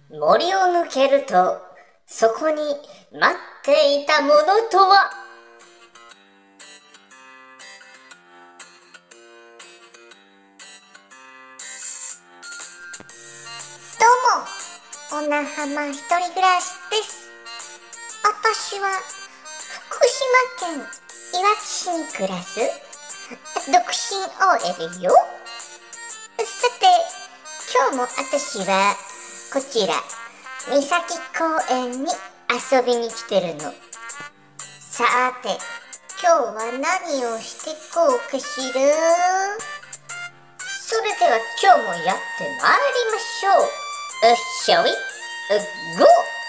森を抜けると、そこに待っていたものとは。 どうも、小名浜一人暮らしです。私は福島県いわき市に暮らす独身 OL よ。さて、今日も私はこちら三崎公園に遊びに来てるの。さて、今日は何をしてこうかしら。 それでは今日もやってまいりましょう。shall we go。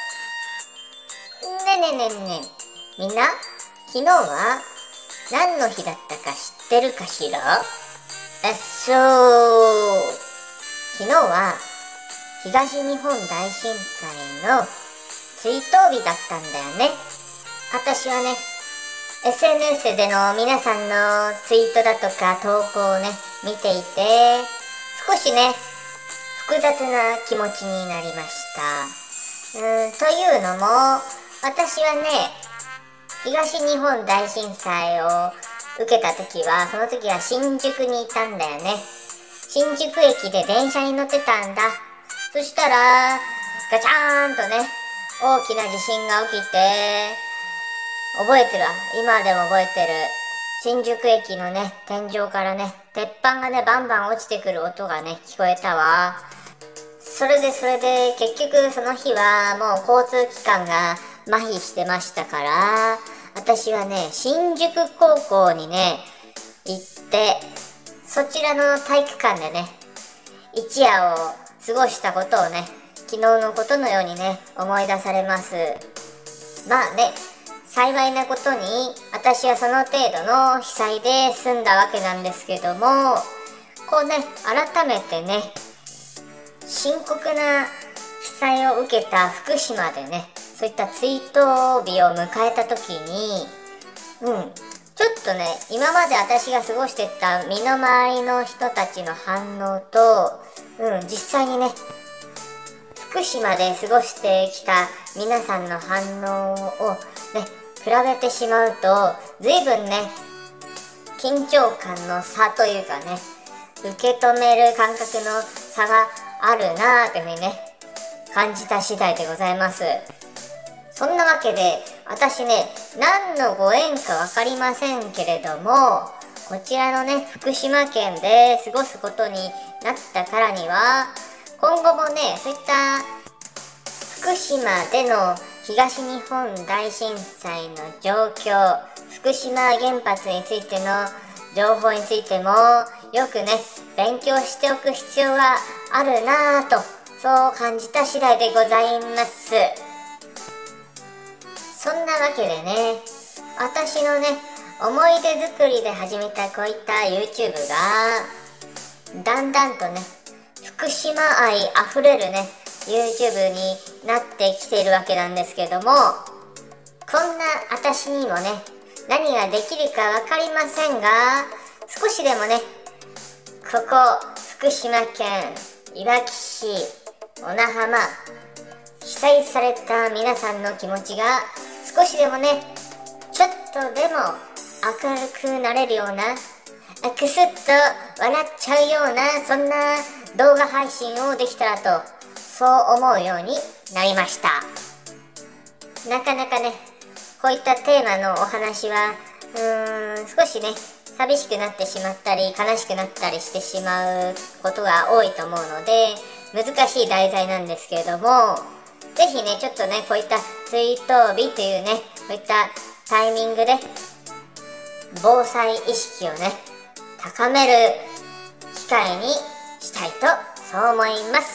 ねえねえねえねえ、みんな、昨日は何の日だったか知ってるかしら。そう、昨日は東日本大震災の追悼日だったんだよね。私はね、SNS での皆さんのツイートだとか投稿をね、見ていて、少しね、複雑な気持ちになりました。というのも、私はね、東日本大震災を受けた時は、その時は新宿にいたんだよね。新宿駅で電車に乗ってたんだ。そしたら、ガチャーンとね、大きな地震が起きて、覚えてるわ。今でも覚えてる。新宿駅のね、天井からね、鉄板がね、バンバン落ちてくる音がね、聞こえたわ。それで結局その日はもう交通機関が麻痺してましたから、私はね、新宿高校にね、行って、そちらの体育館でね、一夜を過ごしたことをね、昨日のことのようにね、思い出されます。まあね、幸いなことに私はその程度の被災で済んだわけなんですけども、こうね、改めてね、深刻な被災を受けた福島でね、そういった追悼日を迎えた時に、ちょっとね、今まで私が過ごしてた身の回りの人たちの反応と、実際にね、福島で過ごしてきた皆さんの反応をね、比べてしまうと、随分ね、緊張感の差というかね、受け止める感覚の差があるなぁというふうにね、感じた次第でございます。そんなわけで、私ね、何のご縁かわかりませんけれども、こちらのね、福島県で過ごすことになったからには、今後もね、そういった福島での東日本大震災の状況、福島原発についての情報についてもよくね、勉強しておく必要があるなぁと、そう感じた次第でございます。そんなわけでね、私のね、思い出作りで始めたこういった YouTube が、だんだんとね、福島愛あふれるね、YouTube になってきているわけなんですけども、こんな私にもね、何ができるかわかりませんが、少しでもね、ここ福島県いわき市小名浜、被災された皆さんの気持ちが少しでもね、ちょっとでも明るくなれるような、くすっと笑っちゃうような、そんな動画配信をできたらと、そう思うようになりました。なかなかね、こういったテーマのお話は少しね、寂しくなってしまったり悲しくなったりしてしまうことが多いと思うので、難しい題材なんですけれども、ぜひね、ちょっとね、こういった追悼日というね、こういったタイミングで防災意識をね、高める機会にしたいと、そう思います。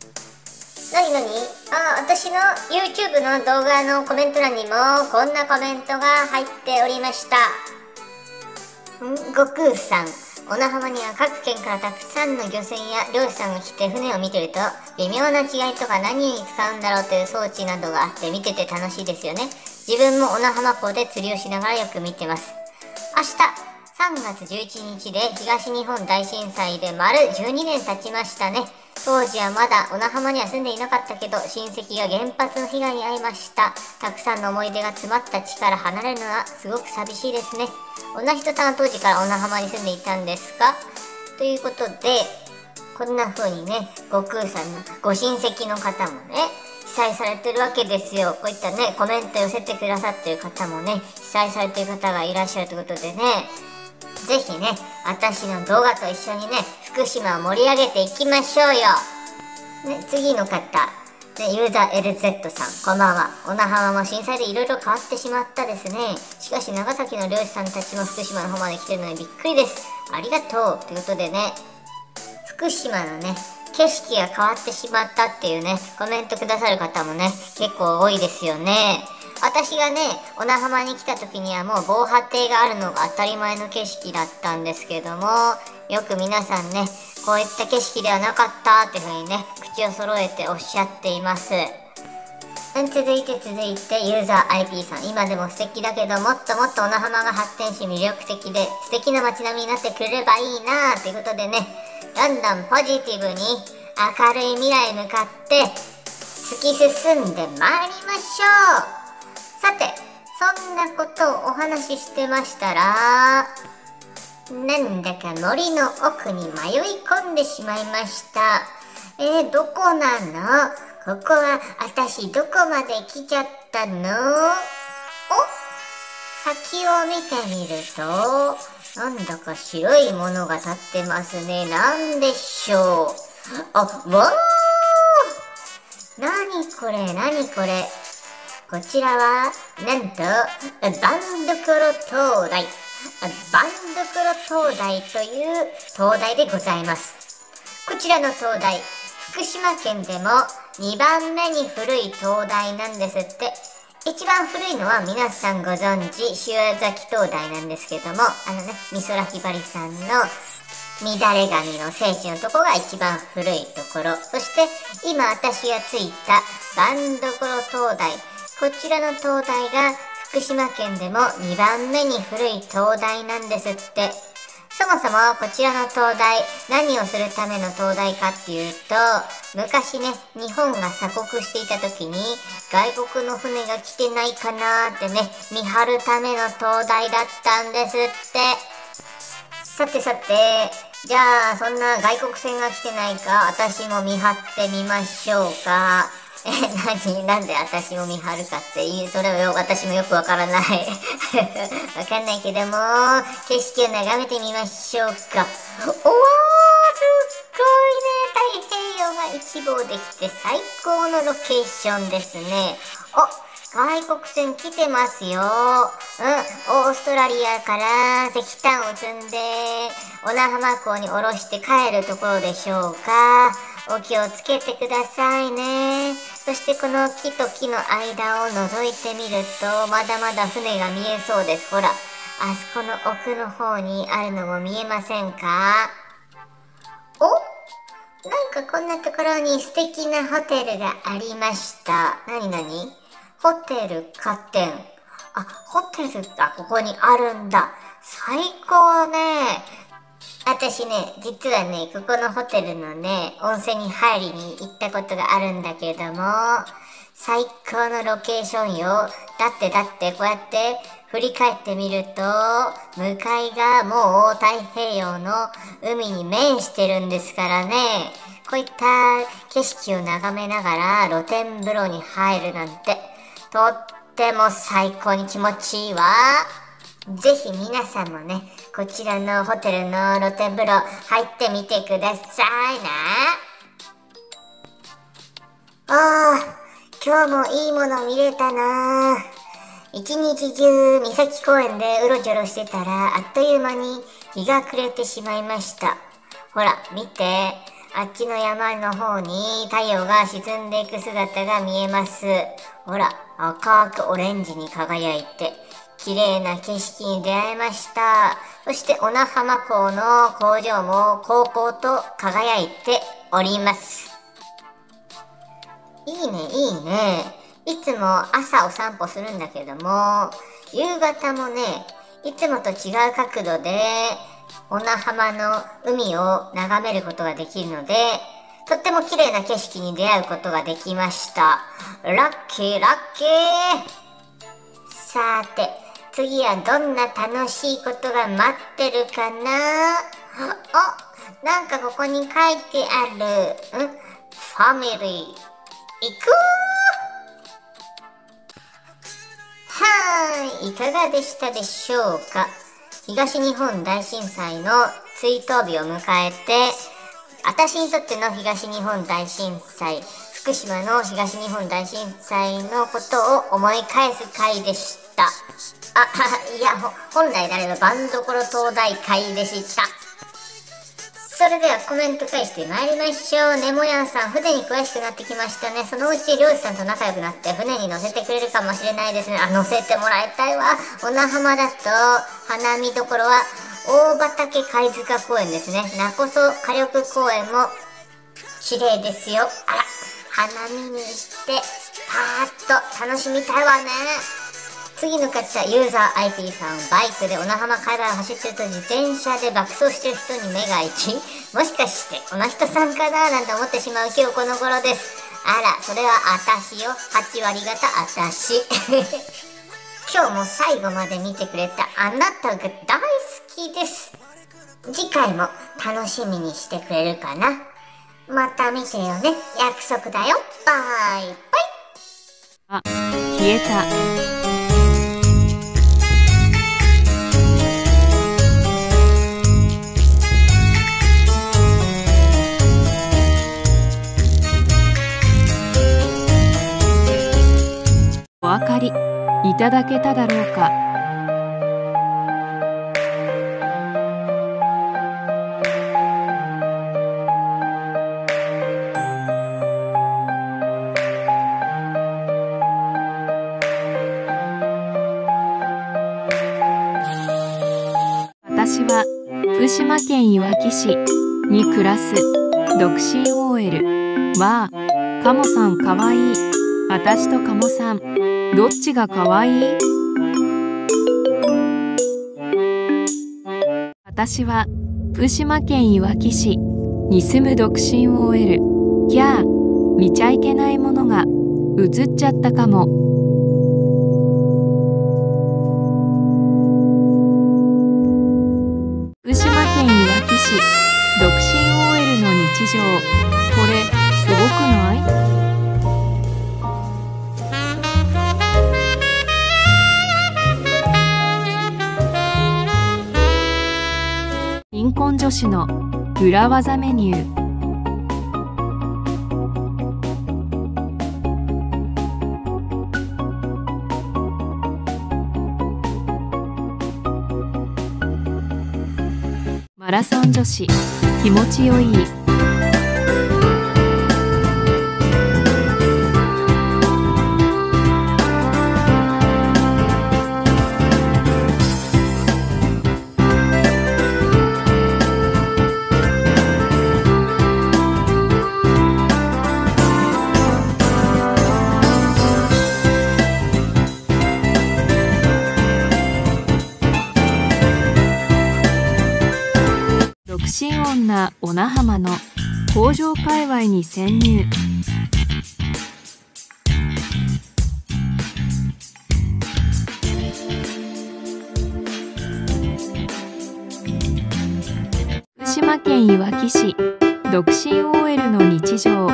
私の YouTube の動画のコメント欄にもこんなコメントが入っておりました。悟空さん、小名浜には各県からたくさんの漁船や漁師さんが来て船を見てると、微妙な違いとか何に使うんだろうという装置などがあって見てて楽しいですよね。自分も小名浜港で釣りをしながらよく見てます。明日3月11日で東日本大震災で丸12年経ちましたね。 当時はまだ小名浜には住んでいなかったけど、親戚が原発の被害に遭いました。たくさんの思い出が詰まった地から離れるのはすごく寂しいですね。女人さんは当時から小名浜に住んでいたんですか？ということで、こんな風にね、悟空さんのご親戚の方もね、被災されてるわけですよ。こういったね、コメント寄せてくださってる方もね、被災されてる方がいらっしゃるということでね、ぜひね、私の動画と一緒にね、福島を盛り上げていきましょうよ。ね、次の方、ね、ユーザー LZ さん、こんばんは。小名浜も震災でいろいろ変わってしまったですね。しかし長崎の漁師さんたちも福島の方まで来てるのにびっくりです。ありがとう。ということでね、福島のね、景色が変わってしまったっていうね、コメントくださる方もね、結構多いですよね。私がね、小名浜に来た時にはもう防波堤があるのが当たり前の景色だったんですけども、よく皆さんね、こういった景色ではなかったっていう風にね、口を揃えておっしゃっています。続いてユーザー IP さん、今でも素敵だけどもっともっと小名浜が発展し魅力的で素敵な街並みになってくれればいいなということでね、どんどんポジティブに明るい未来へ向かって突き進んでまいりましょう。さて、そんなことをお話ししてましたら、なんだか森の奥に迷い込んでしまいました。どこなの？ここは私どこまで来ちゃったの？先を見てみると、なんだか白いものが立ってますね。なんでしょう。わー！なにこれ。こちらは、なんと、バンドクロ灯台。バンドクロ灯台という灯台でございます。こちらの灯台、福島県でも2番目に古い灯台なんですって。一番古いのは皆さんご存知、塩崎灯台なんですけども、美空ひばりさんの乱れ髪の聖地のところが一番古いところ。そして今私がついたバンドクロ灯台。こちらの灯台が福島県でも2番目に古い灯台なんですって。そもそもこちらの灯台、何をするための灯台かっていうと、昔ね、日本が鎖国していた時に外国の船が来てないかなーってね、見張るための灯台だったんですって。さて、じゃあそんな外国船が来てないか、私も見張ってみましょうか。なんで私も見張るかっていう、それを私もよくわからない。わかんないけども、景色を眺めてみましょうか。すっごいね、太平洋が一望できて最高のロケーションですね。外国船来てますよ。オーストラリアから石炭を積んで、小名浜港に降ろして帰るところでしょうか。お気をつけてくださいね。そしてこの木と木の間を覗いてみると、まだまだ船が見えそうです。ほら、あそこの奥の方にあるのも見えませんか？なんかこんなところに素敵なホテルがありました。なに？ホテル加点。ホテルがここにあるんだ。最高ね。私ね、実はね、ここのホテルのね、温泉に入りに行ったことがあるんだけども、最高のロケーションよ。だってこうやって振り返ってみると、向かいがもう太平洋の海に面してるんですからね。こういった景色を眺めながら露天風呂に入るなんて、とっても最高に気持ちいいわ。ぜひ皆さんもね、こちらのホテルの露天風呂入ってみてくださいな。今日もいいもの見れたな。一日中三崎公園でうろちょろしてたらあっという間に日が暮れてしまいました。ほら見て、あっちの山の方に太陽が沈んでいく姿が見えます。ほら、赤くオレンジに輝いて綺麗な景色に出会えました。そして小名浜港の工場もこうこうと輝いております。いいね。いつも朝お散歩するんだけども、夕方もね、いつもと違う角度で小名浜の海を眺めることができるので、 とっても綺麗な景色に出会うことができました。ラッキーラッキー。さて、次はどんな楽しいことが待ってるかな。あ、なんかここに書いてある。ファミリー。行くいかがでしたでしょうか。東日本大震災の追悼日を迎えて、私にとっての東日本大震災、福島の東日本大震災のことを思い返す回でした。いや、本来であれば番どころ東大会でした。それではコメント返してまいりましょう。ネモヤンさん、船に詳しくなってきましたね。そのうち漁師さんと仲良くなって船に乗せてくれるかもしれないですね。乗せてもらいたいわ。小名浜だと花見どころは大畑貝塚公園ですね。名こそ火力公園も綺麗ですよ。花見に行ってパーッと楽しみたいわね。次の方、ユーザー IP さん、バイクで小名浜海岸を走ってると自転車で爆走してる人に目が行き、もしかしてこの人さんかななんて思ってしまう今日この頃です。それは私よ。8割方私。今日も最後まで見てくれたあなたが大好きです。次回も楽しみにしてくれるかな。また見てよね。約束だよ。バイバイ。 消えた。お分かりいただけただろうか。私は福島県いわき市に暮らす独身 OL。わあ、カモさんかわいい。私とカモさん、どっちがかわいい？私は福島県いわき市に住む独身 OL。キャー、見ちゃいけないものが映っちゃったかも。福島県いわき市独身 OL の日常。これすごくない？貧困女子の裏技メニュー。マラソン女子、気持ちよい。独身女小名浜の工場界隈に潜入。福島県いわき市独身 OL の日常。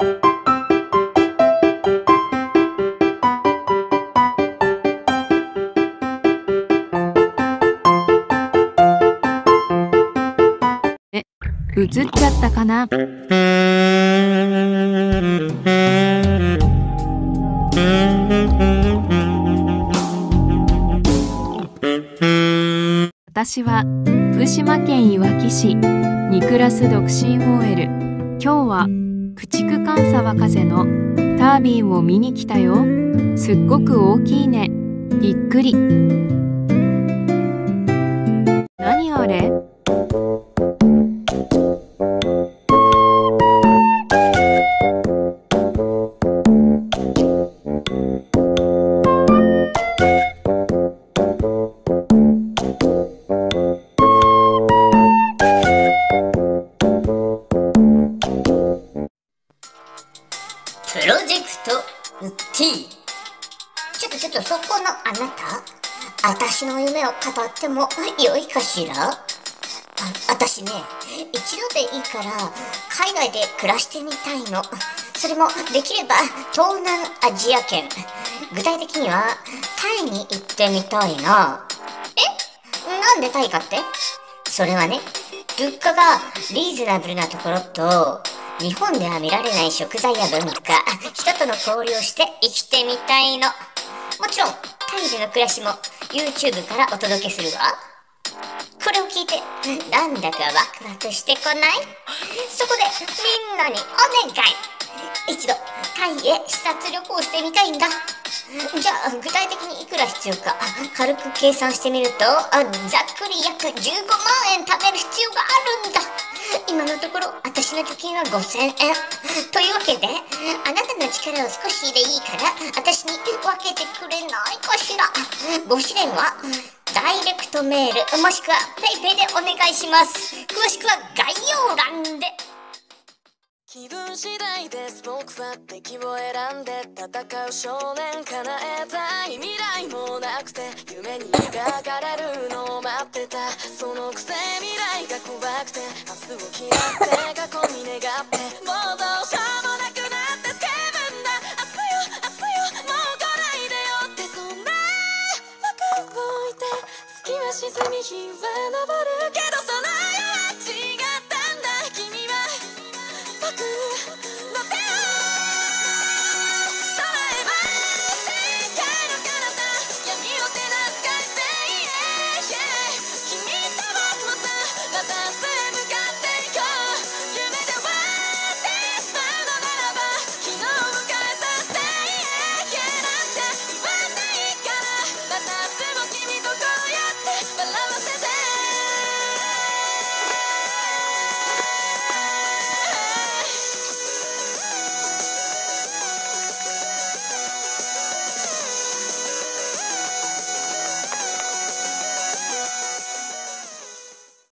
映っちゃったかな。私は福島県いわき市に暮らす独身 OL。今日は駆逐艦沢風のタービンを見に来たよ。すっごく大きいね。びっくり。何あれ？ プロジェクト T。 ちょっとそこのあなた、私の夢を語っても良いかしら？私ね、一度でいいから海外で暮らしてみたいの。それもできれば東南アジア圏。具体的にはタイに行ってみたいな。なんでタイかって？それはね、物価がリーズナブルなところと、日本では見られない食材や文化、人との交流をして生きてみたいの。もちろんタイでの暮らしも YouTube からお届けするわ。これを聞いてなんだかワクワクしてこない？そこでみんなにお願い。一度タイへ視察旅行してみたいんだ。じゃあ具体的にいくら必要か軽く計算してみると、ざっくり約15万円貯める必要があるんだ。今のところ私の貯金は5000円というわけで、あなたの力を少しでいいから私に分けてくれないかしら。ご支援はダイレクトメールもしくは PayPay でお願いします。詳しくは概要欄で。 気分次第です僕は敵を選んで戦う少年、叶えたい未来もなくて夢に描かれるのを待ってた。そのくせ未来が怖くて明日を嫌って過去に願ってもうどうしようもなく